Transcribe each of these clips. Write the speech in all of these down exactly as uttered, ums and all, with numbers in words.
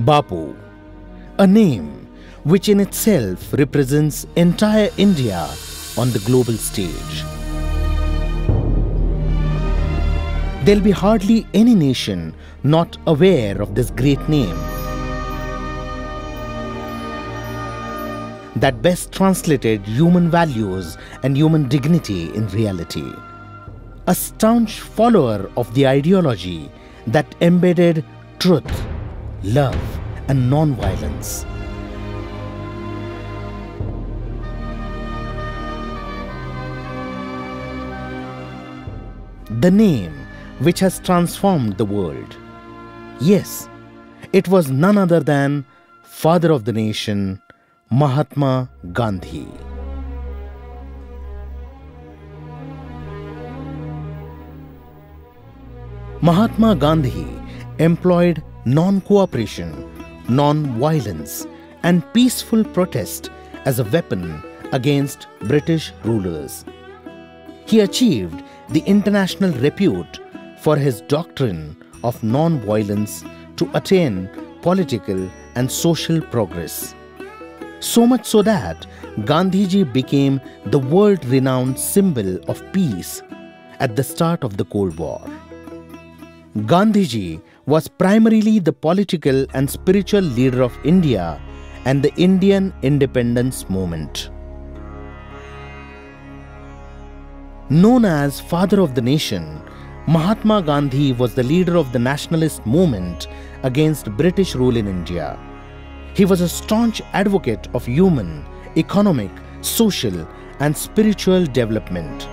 Bapu, a name which in itself represents entire India on the global stage. There'll be hardly any nation not aware of this great name that best translated human values and human dignity in reality. A staunch follower of the ideology that embedded truth, love, and non-violence. The name which has transformed the world. Yes, it was none other than Father of the Nation, Mahatma Gandhi. Mahatma Gandhi employed non-cooperation, non-violence, and peaceful protest as a weapon against British rulers. He achieved the international repute for his doctrine of non-violence to attain political and social progress. So much so that Gandhiji became the world-renowned symbol of peace at the start of the Cold War. Gandhiji was primarily the political and spiritual leader of India and the Indian independence movement. Known as Father of the Nation, Mahatma Gandhi was the leader of the nationalist movement against British rule in India. He was a staunch advocate of human, economic, social, and spiritual development.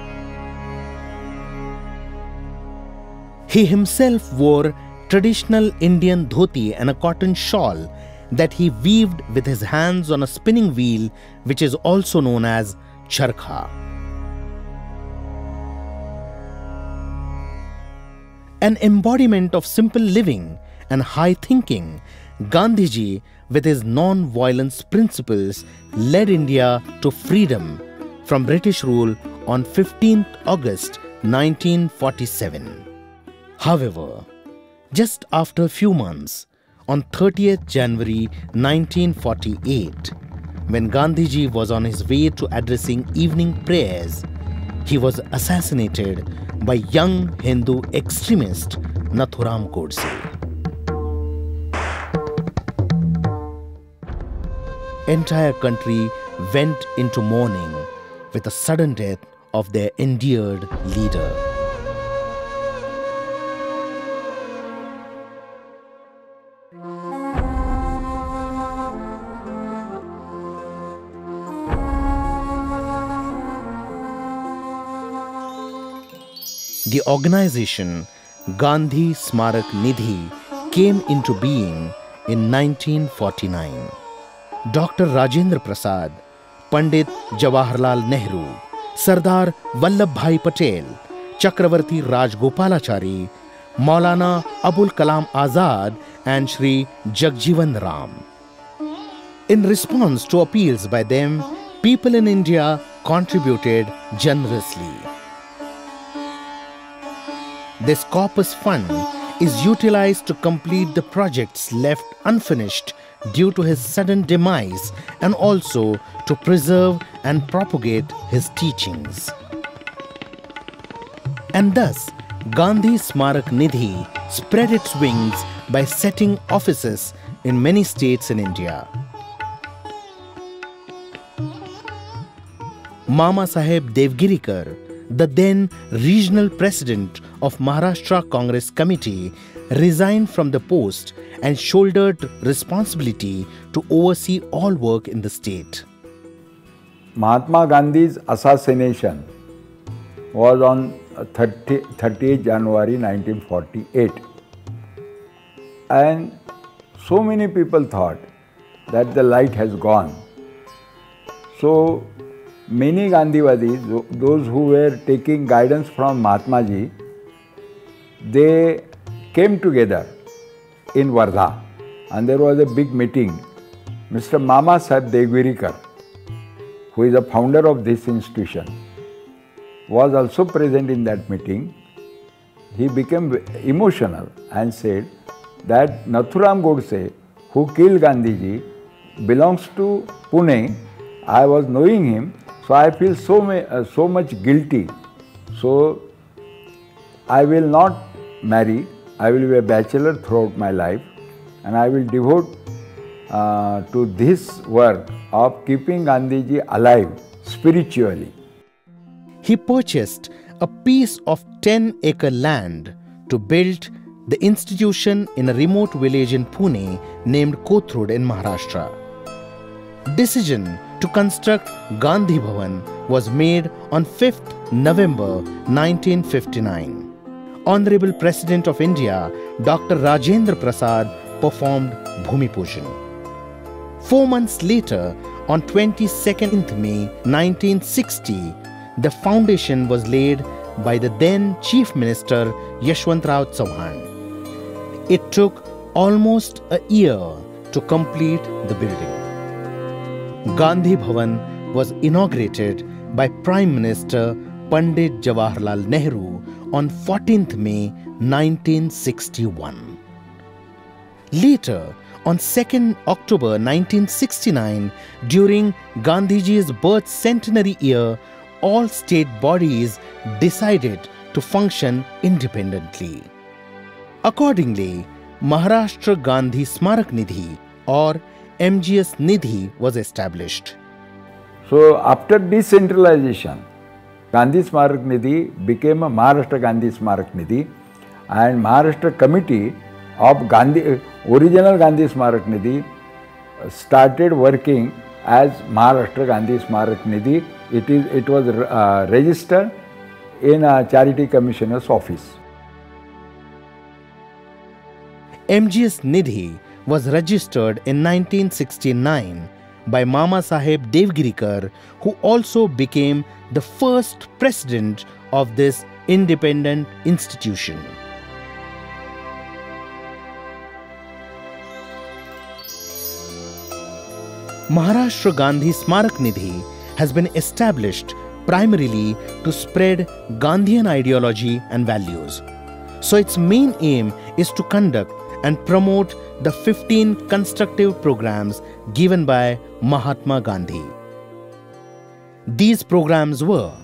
He himself wore traditional Indian dhoti and a cotton shawl that he weaved with his hands on a spinning wheel, which is also known as charkha. An embodiment of simple living and high thinking, Gandhiji, with his non-violence principles, led India to freedom from British rule on fifteenth August nineteen forty-seven. However, just after a few months, on thirtieth January nineteen forty-eight, when Gandhiji was on his way to addressing evening prayers, he was assassinated by young Hindu extremist Nathuram Godse. Entire country went into mourning with the sudden death of their endeared leader. The organization Gandhi Smarak Nidhi came into being in nineteen forty-nine. Doctor Rajendra Prasad, Pandit Jawaharlal Nehru, Sardar Vallabhbhai Patel, Chakravarti Rajgopalachari, Maulana Abul Kalam Azad, and Shri Jagjivan Ram. In response to appeals by them, people in India contributed generously. This corpus fund is utilized to complete the projects left unfinished due to his sudden demise and also to preserve and propagate his teachings. And thus, Gandhi Smarak Nidhi spread its wings by setting offices in many states in India. Mama Saheb Devgirikar, the then regional president of Maharashtra Congress Committee, resigned from the post and shouldered responsibility to oversee all work in the state. Mahatma Gandhi's assassination was on thirtieth January nineteen forty-eight, and so many people thought that the light has gone. So many Gandhiwadis, those who were taking guidance from Mahatma Ji, they came together in Wardha, and there was a big meeting. Mister Mama Saheb Devgirikar, who is the founder of this institution, was also present in that meeting. He became emotional and said that Nathuram Godse, who killed Gandhiji, belongs to Pune. I was knowing him, so I feel so, uh, so much guilty. So I will not marry. I will be a bachelor throughout my life, and I will devote uh, to this work of keeping Gandhiji alive spiritually. He purchased a piece of ten acre land to build the institution in a remote village in Pune named Kothurud in Maharashtra. Decision to construct Gandhi Bhavan was made on fifth November nineteen fifty-nine. Honorable President of India, Doctor Rajendra Prasad, performed Bhumi Pujan. Four months later, on twenty-second May nineteen sixty, the foundation was laid by the then Chief Minister Yashwantrao Chauhan. It took almost a year to complete the building. Gandhi Bhavan was inaugurated by Prime Minister Pandit Jawaharlal Nehru on fourteenth May nineteen sixty-one. Later, on second October nineteen sixty-nine, during Gandhiji's birth centenary year, all state bodies decided to function independently. Accordingly, Maharashtra Gandhi Smarak Nidhi or M G S Nidhi was established. So after decentralization, Gandhi Smarak Nidhi became a Maharashtra Gandhi Smarak Nidhi, and Maharashtra Committee of Gandhi, original Gandhi Smarak Nidhi started working as Maharashtra Gandhi Smarak Nidhi. It is it was uh, registered in a Charity Commissioner's office. M G S Nidhi was registered in nineteen sixty-nine by Mama Saheb Devgirikar, who also became the first president of this independent institution. Maharashtra Gandhi Smarak Nidhi has been established primarily to spread Gandhian ideology and values. So its main aim is to conduct and promote the fifteen constructive programs given by Mahatma Gandhi. These programs were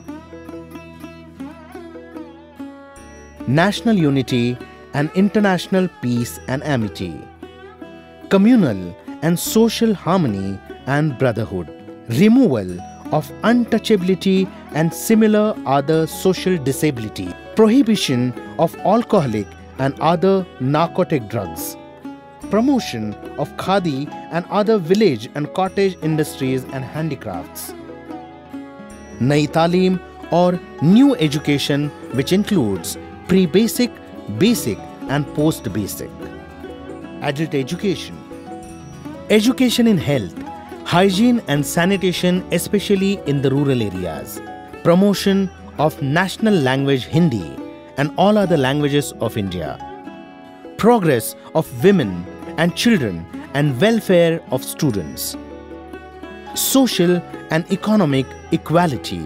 national unity and international peace and amity, communal and social harmony and brotherhood, removal of untouchability and similar other social disability, prohibition of alcoholic and other narcotic drugs, promotion of khadi and other village and cottage industries and handicrafts, Nai Talim or new education, which includes pre-basic, basic and post-basic, adult education, education in health, hygiene and sanitation, especially in the rural areas, promotion of national language Hindi and all other languages of India, progress of women and children and welfare of students, social and economic equality,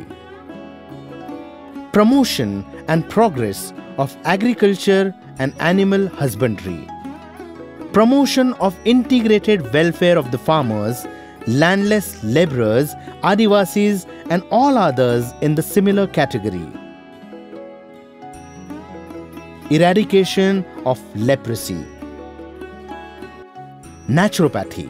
promotion and progress of agriculture and animal husbandry, promotion of integrated welfare of the farmers, landless laborers, Adivasis and all others in the similar category, eradication of leprosy, naturopathy,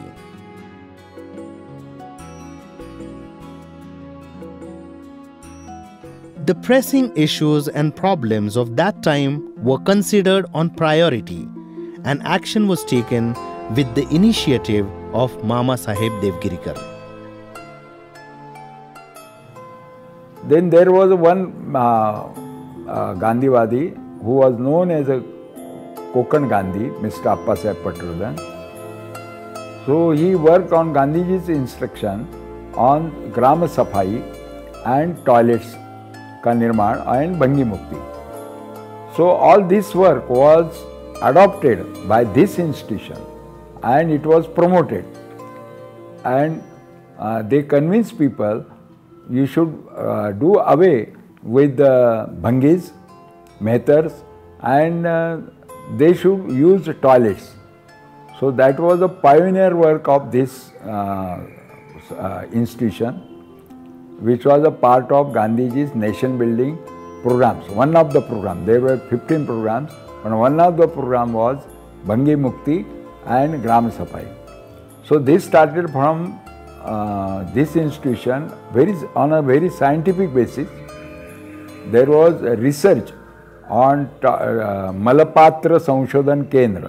the pressing issues and problems of that time were considered on priority, and action was taken with the initiative of Mama Saheb Devgirikar. Then there was one uh, uh, Gandhiwadi who was known as a Konkan Gandhi, Mister Appasaheb Patwardhan. So he worked on Gandhiji's instruction on Grama Safai and toilets ka nirman and Bhangi Mukti. So all this work was adopted by this institution and it was promoted, and uh, they convinced people you should uh, do away with the Bhangis, Mehtars, and uh, they should use toilets. So that was a pioneer work of this uh, uh, institution, which was a part of Gandhiji's nation building programs. One of the programs, there were fifteen programs, and one of the program was Bhangi Mukti and Gram Safai. So this started from uh, this institution very, on a very scientific basis. There was a research on uh, Malapatra Sanshodhan Kendra.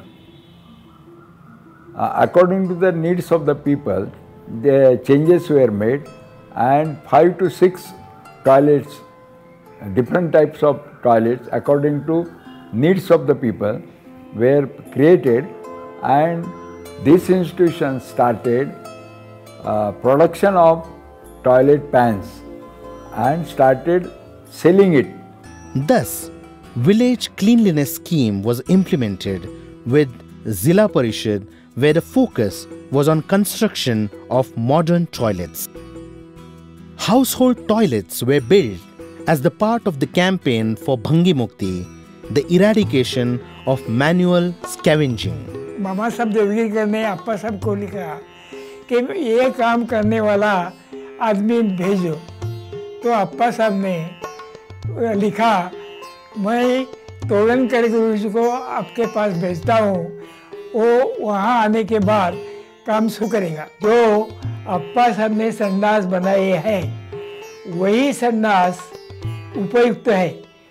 Uh, according to the needs of the people, the changes were made, and five to six toilets, different types of toilets according to needs of the people were created, and this institution started uh, production of toilet pans and started selling it. Thus, village cleanliness scheme was implemented with Zilla Parishad, where the focus was on construction of modern toilets. Household toilets were built as the part of the campaign for Bhangi Mukti, the eradication of manual scavenging. मामा साहब देवगिरकर ने अप्पा साहब को लिखा कि ये काम करने वाला आदमी भेजो, तो अप्पा साहब ने लिखा मैं तोलन करके उसको आपके पास भेजता हूँ, वो वहाँ आने के बाद काम शुरू करेगा। जो अप्पा साहब ने संडास बनाए हैं वही संडास उपयुक्त है।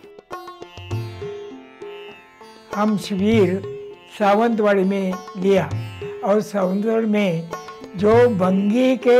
हम शिविर सावंतवाड़ी में लिया और सावंतवाड़ी में जो भंगी के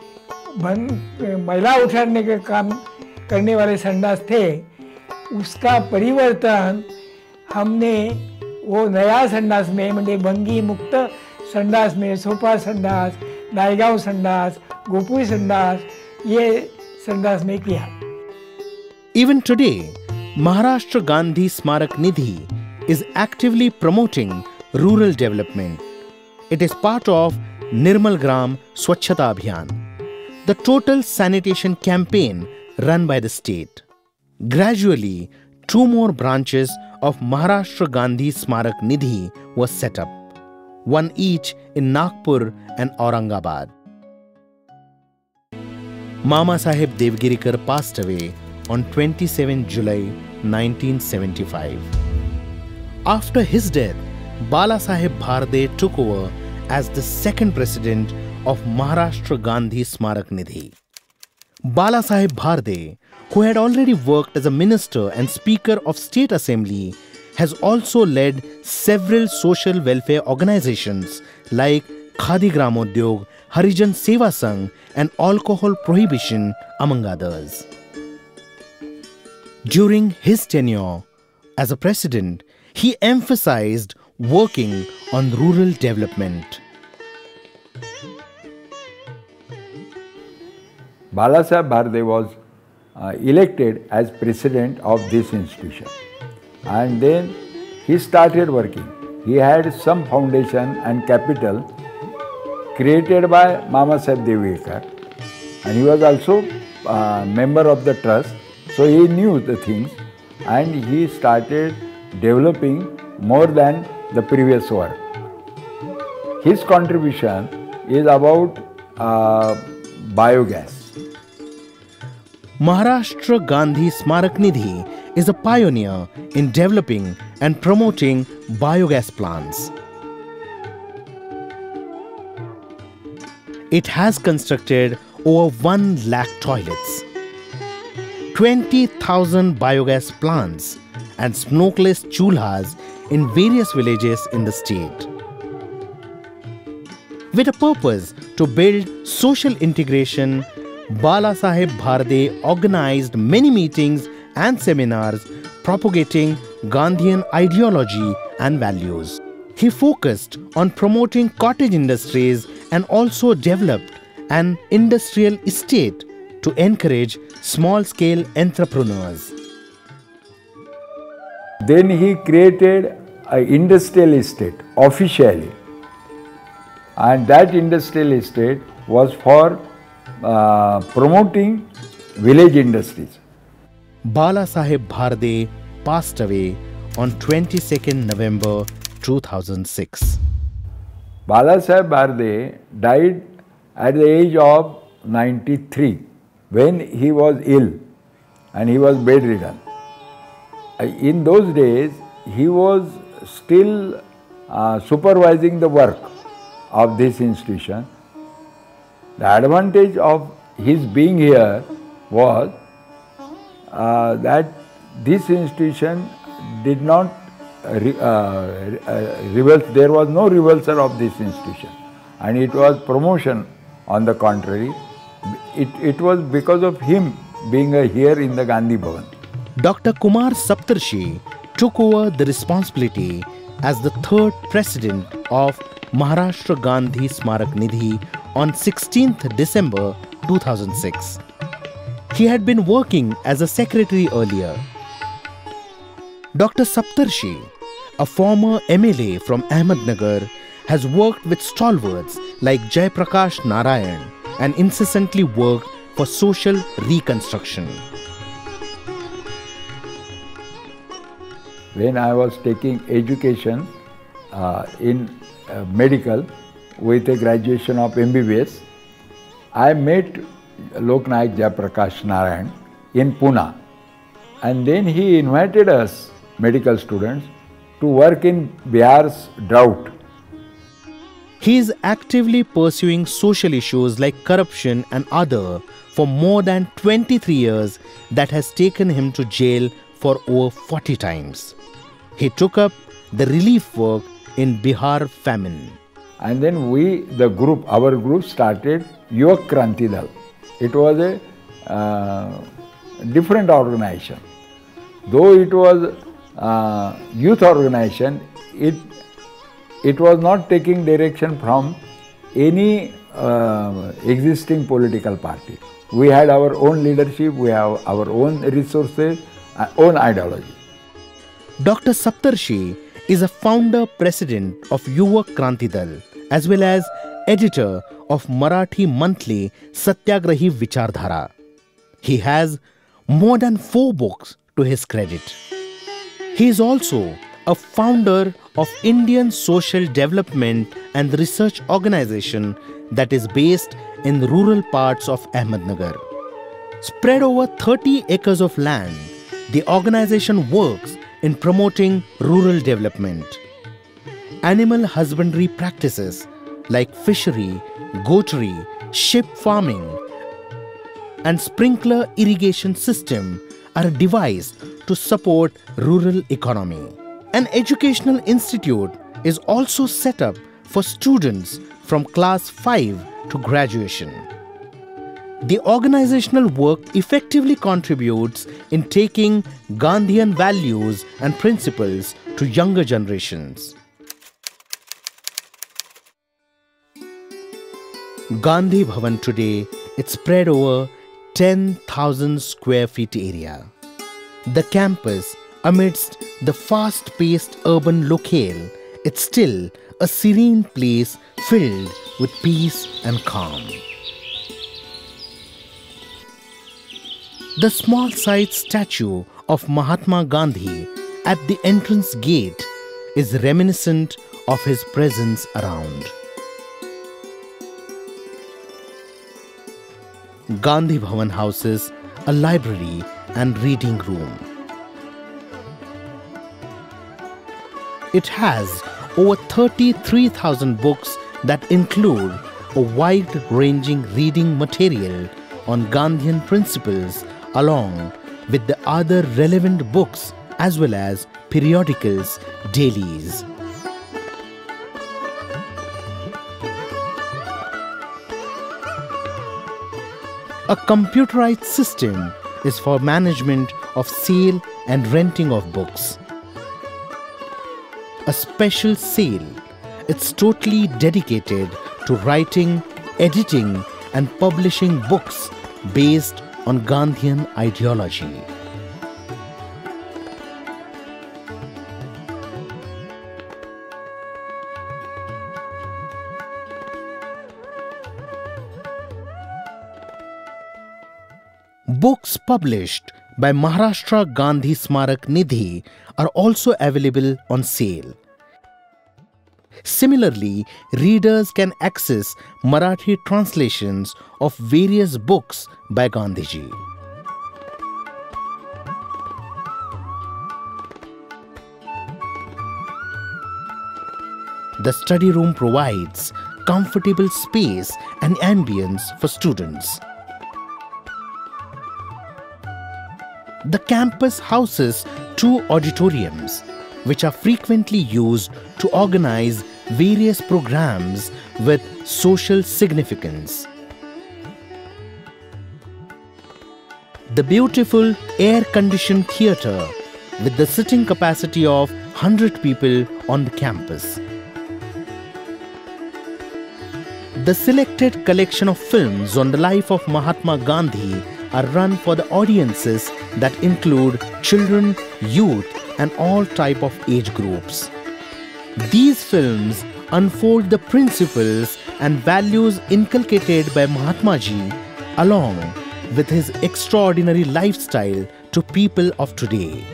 महिला उठाने के काम करने वाले संडास थे, उसका परिवर्तन हमने वो नया संडास में, म्हणजे भंगी मुक्त संडास में सोपा संडास, नायगांव संडास, गोपुई संडास, ये संडास में किया। Even today, Maharashtra Gandhi Smarak Nidhi is actively promoting rural development. It is part of Nirmal Gram Swachhata Abhiyan, the total sanitation campaign run by the state. Gradually, two more branches of Maharashtra Gandhi Smarak Nidhi was set up, one each in Nagpur and Aurangabad. Mama Saheb Devgirikar passed away on twenty-seventh of July nineteen seventy-five. After his death, Bala Saheb Bharde took over as the second president of Maharashtra Gandhi Smarak Nidhi. Bala Saheb Bharde, who had already worked as a minister and speaker of State Assembly, has also led several social welfare organizations like Khadi Gramodyog, Harijan Seva Sangh and Alcohol Prohibition, among others. During his tenure as a president, he emphasized working on rural development. Bala Saheb Bharde was uh, elected as president of this institution, and then he started working. He had some foundation and capital created by Mama Saheb Devgirkar, and he was also a member of the trust, so he knew the things, and he started developing more than the previous work. His contribution is about uh, biogas. Maharashtra Gandhi Smarak Nidhi is a pioneer in developing and promoting biogas plants. It has constructed over one lakh toilets, twenty thousand biogas plants and smokeless chulhas in various villages in the state. With a purpose to build social integration, Bala Saheb Bharde organized many meetings and seminars propagating Gandhian ideology and values. He focused on promoting cottage industries and also developed an industrial estate to encourage small-scale entrepreneurs. Then he created an industrial estate officially, and that industrial estate was for uh, promoting village industries. Bala Saheb Bharde passed away on twenty-second of November two thousand six. Balasaheb Barde died at the age of ninety-three when he was ill and he was bedridden. In those days, he was still uh, supervising the work of this institution. The advantage of his being here was uh, that this institution did not uh, re, uh, uh, revulse, there was no revulsion of this institution, and it was promotion. On the contrary, it, it was because of him being uh, here in the Gandhi Bhavan. Doctor Kumar Saptarshi took over the responsibility as the third president of Maharashtra Gandhi Smarak Nidhi on sixteenth December two thousand six. He had been working as a secretary earlier. Doctor Saptarshi, a former M L A from Ahmednagar, has worked with stalwarts like Jaiprakash Narayan and incessantly worked for social reconstruction. When I was taking education uh, in uh, medical with a graduation of M B B S, I met Loknayak Jaiprakash Narayan in Pune, and then he invited us medical students to work in Bihar's drought. He is actively pursuing social issues like corruption and other for more than twenty-three years that has taken him to jail for over forty times. He took up the relief work in Bihar famine. And then we, the group, our group started Yuva Kranti Dal. It was a uh, different organization. Though it was uh, youth organization, it, it was not taking direction from any uh, existing political party. We had our own leadership, we have our own resources, uh, own ideology. Doctor Saptarshi is a founder president of Yuva Kranti Dal as well as editor of Marathi monthly Satyagrahi Vichardhara. He has more than four books to his credit. He is also a founder of Indian Social Development and Research Organization that is based in the rural parts of Ahmednagar. Spread over thirty acres of land, the organization works in promoting rural development. Animal husbandry practices like fishery, goatery, sheep farming, and sprinkler irrigation system are devised to support rural economy. An educational institute is also set up for students from class five to graduation. The organizational work effectively contributes in taking Gandhian values and principles to younger generations. Gandhi Bhavan today, it's spread over ten thousand square feet area. The campus, amidst the fast-paced urban locale, it's still a serene place filled with peace and calm. The small-sized statue of Mahatma Gandhi at the entrance gate is reminiscent of his presence around. Gandhi Bhavan houses a library and reading room. It has over thirty-three thousand books that include a wide-ranging reading material on Gandhian principles along with the other relevant books as well as periodicals, dailies. A computerized system is for management of sale and renting of books. A special sale, it's totally dedicated to writing, editing and publishing books based on Gandhian ideology. Books published by Maharashtra Gandhi Smarak Nidhi are also available on sale. Similarly, readers can access Marathi translations of various books by Gandhiji. The study room provides comfortable space and ambience for students. The campus houses two auditoriums, which are frequently used to organize various programs with social significance. The beautiful air-conditioned theatre with the sitting capacity of one hundred people on the campus. The selected collection of films on the life of Mahatma Gandhi are run for the audiences that include children, youth, and all type of age groups. These films unfold the principles and values inculcated by Mahatma Ji along with his extraordinary lifestyle to people of today.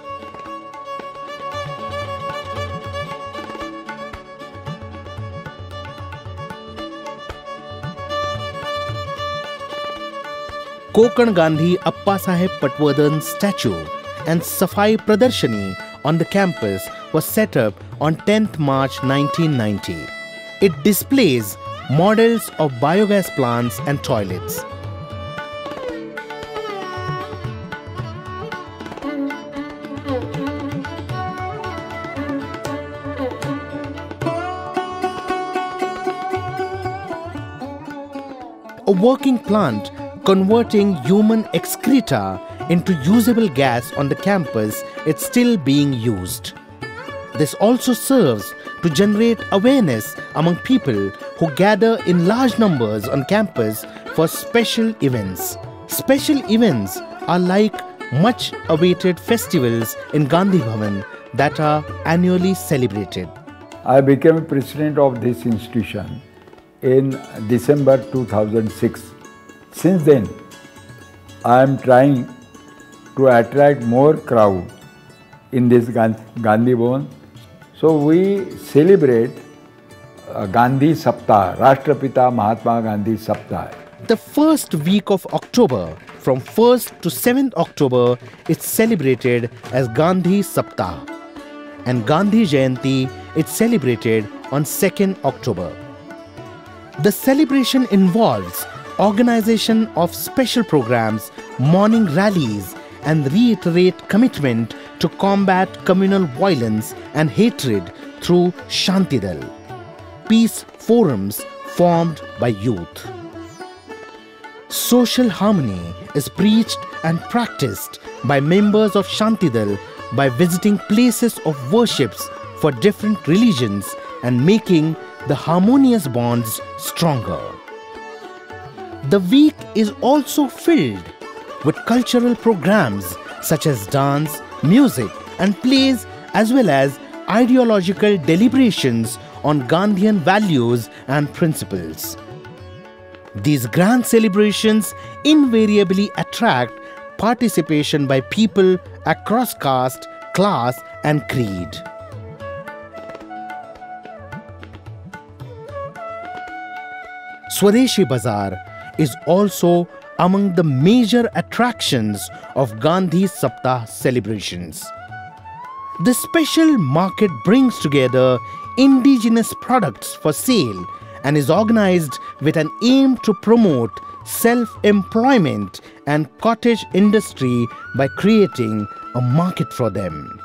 Kokand Gandhi Appasaheb Patwardhan statue and Safai Pradarshani on the campus was set up on tenth March nineteen ninety. It displays models of biogas plants and toilets. A working plant converting human excreta into usable gas on the campus is still being used. This also serves to generate awareness among people who gather in large numbers on campus for special events. Special events are like much awaited festivals in Gandhi Bhavan that are annually celebrated. I became president of this institution in December two thousand six. Since then, I am trying to attract more crowd in this Gandhi Bhavan. So we celebrate uh, Gandhi Saptah, Rashtrapita Mahatma Gandhi Saptah. The first week of October, from first to seventh October, is celebrated as Gandhi Saptah, and Gandhi Jayanti is celebrated on second October. The celebration involves organization of special programs, morning rallies, and reiterate commitment to combat communal violence and hatred through Shantidal, peace forums formed by youth. Social harmony is preached and practiced by members of Shantidal by visiting places of worships for different religions and making the harmonious bonds stronger. The week is also filled with cultural programs such as dance, music and plays, as well as ideological deliberations on Gandhian values and principles. These grand celebrations invariably attract participation by people across caste, class and creed. Swadeshi Bazaar is also among the major attractions of Gandhi Saptah celebrations. The special market brings together indigenous products for sale and is organized with an aim to promote self-employment and cottage industry by creating a market for them.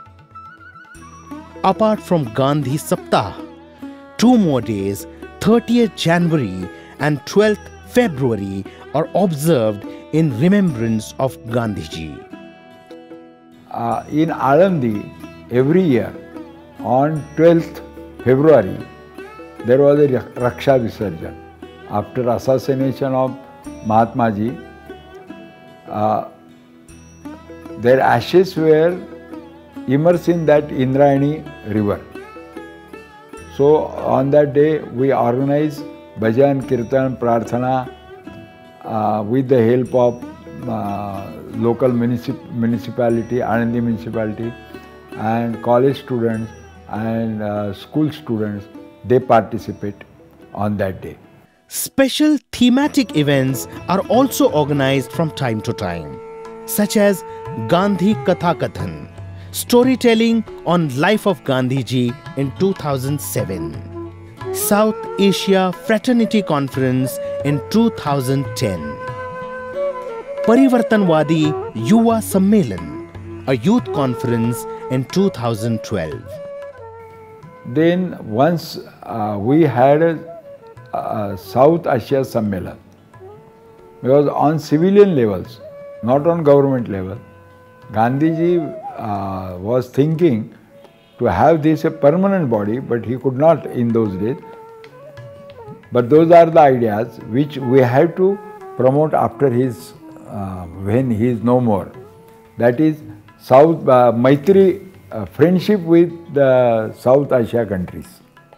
Apart from Gandhi Saptah, two more days, thirtieth January and twelfth February, are observed in remembrance of Gandhiji. Uh, in Alandi, every year on twelfth February, there was a Raksha Visarjan. After assassination of Mahatma Ji, uh, their ashes were immersed in that Indrayani river. So on that day, we organized Bhajan, Kirtan, Prarthana uh, with the help of uh, local municip municipality, Alandi municipality and college students. and uh, school students, they participate on that day. Special thematic events are also organized from time to time, such as Gandhi Katha Kathan, storytelling on life of Gandhiji in two thousand seven, South Asia Fraternity Conference in two thousand ten, Parivartanwadi Yuva Sammelan, a youth conference in two thousand twelve. Then once uh, we had a, a South Asia Sammelan, because on civilian levels, not on government level, Gandhiji uh, was thinking to have this a permanent body, but he could not in those days. But those are the ideas which we have to promote after his, uh, when he is no more. That is South uh, Maitri, uh, friendship with the South Asia countries.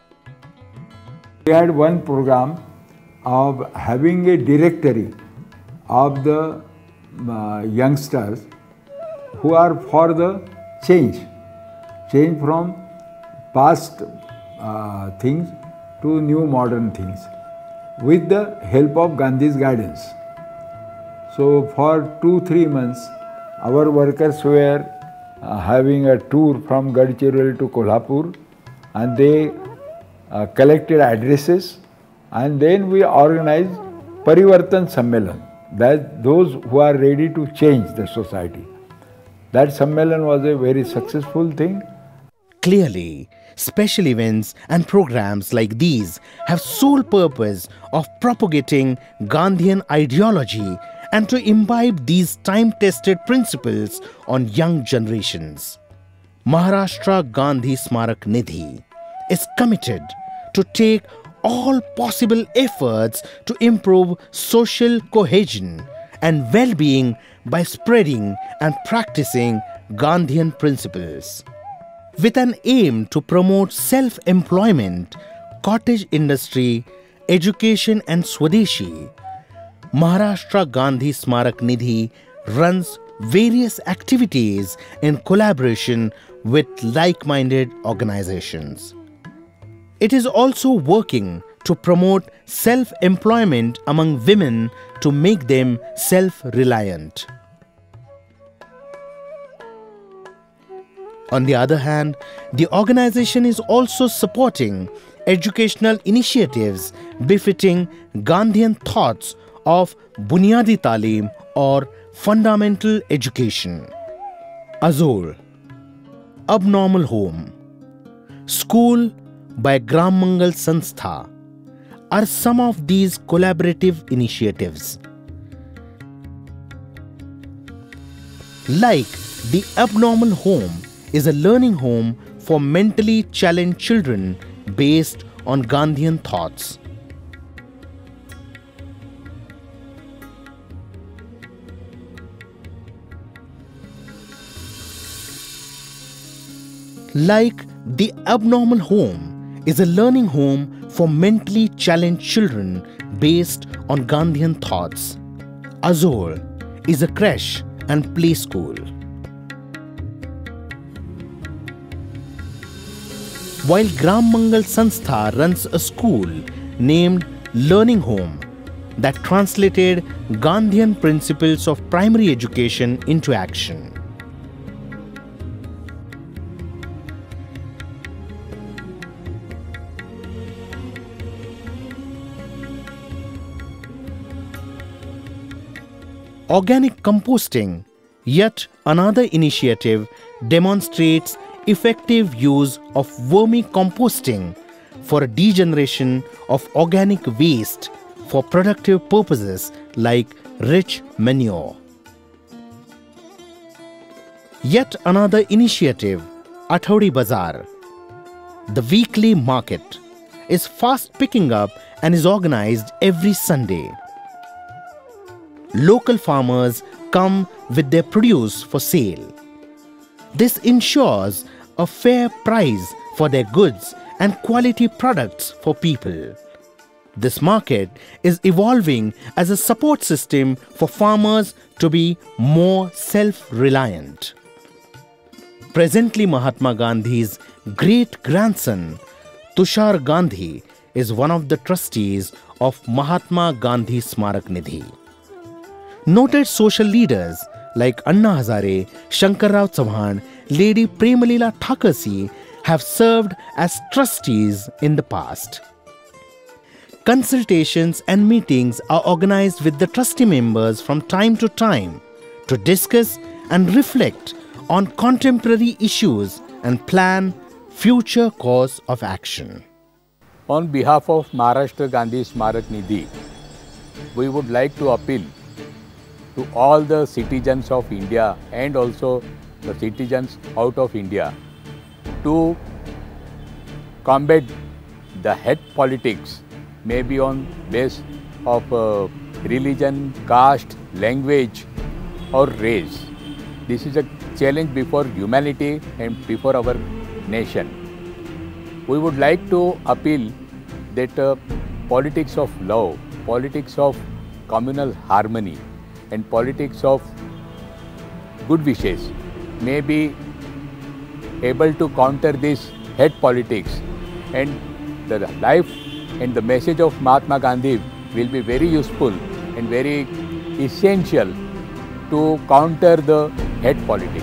We had one program of having a directory of the uh, youngsters who are for the change, change from past uh, things to new modern things with the help of Gandhi's guidance. So for two, three months, our workers were uh, having a tour from Gadchiroli to Kolhapur, and they uh, collected addresses, and then we organized Parivartan Sammelan, that those who are ready to change the society. That Sammelan was a very successful thing. Clearly, special events and programs like these have sole purpose of propagating Gandhian ideology and to imbibe these time-tested principles on young generations. Maharashtra Gandhi Smarak Nidhi is committed to take all possible efforts to improve social cohesion and well-being by spreading and practicing Gandhian principles. With an aim to promote self-employment, cottage industry, education and Swadeshi, Maharashtra Gandhi Smarak Nidhi runs various activities in collaboration with like-minded organizations. It is also working to promote self-employment among women to make them self-reliant. On the other hand, the organization is also supporting educational initiatives befitting Gandhian thoughts of Bunyadi Talim or fundamental education. Azor, Abnormal Home, School by Gram Mangal Sanstha are some of these collaborative initiatives. Like the Abnormal Home is a learning home for mentally challenged children based on Gandhian thoughts. Like the Abnormal Home is a learning home for mentally challenged children based on Gandhian thoughts. Azor is a creche and play school. While Gram Mangal Sanstha runs a school named Learning Home that translated Gandhian principles of primary education into action. Organic composting, yet another initiative, demonstrates effective use of vermicomposting for degeneration of organic waste for productive purposes like rich manure. Yet another initiative, Athodi Bazaar, the weekly market, is fast picking up and is organized every Sunday. Local farmers come with their produce for sale. This ensures a fair price for their goods and quality products for people. This market is evolving as a support system for farmers to be more self-reliant. Presently, Mahatma Gandhi's great-grandson Tushar Gandhi is one of the trustees of Mahatma Gandhi Smarak Nidhi. Noted social leaders like Anna Hazare, Shankar Rao Chauhan, Lady Premalila Thakursi have served as trustees in the past. Consultations and meetings are organized with the trustee members from time to time to discuss and reflect on contemporary issues and plan future course of action. On behalf of Maharashtra Gandhi Smarak Nidhi, we would like to appeal to all the citizens of India and also the citizens out of India to combat the hate politics, maybe on base of uh, religion, caste, language or race. This is a challenge before humanity and before our nation. We would like to appeal that uh, politics of love, politics of communal harmony and politics of good wishes may be able to counter this hate politics, and the life and the message of Mahatma Gandhi will be very useful and very essential to counter the hate politics.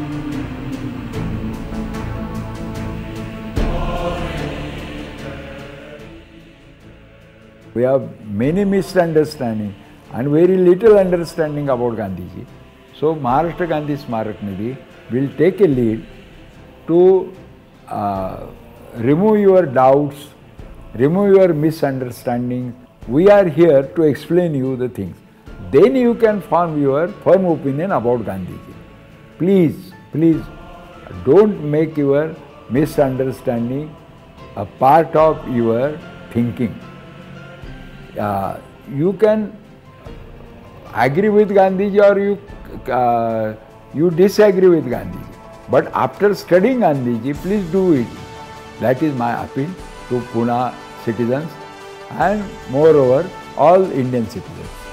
We have many misunderstandings and very little understanding about Gandhiji. So Maharashtra Gandhi Smarak Nidhi will take a lead to uh, remove your doubts, remove your misunderstandings. We are here to explain you the things. Then you can form your firm opinion about Gandhiji. Please, please don't make your misunderstanding a part of your thinking. Uh, you can agree with Gandhiji or you, uh, you disagree with Gandhiji. But after studying Gandhiji, please do it. That is my appeal to Pune citizens and moreover all Indian citizens.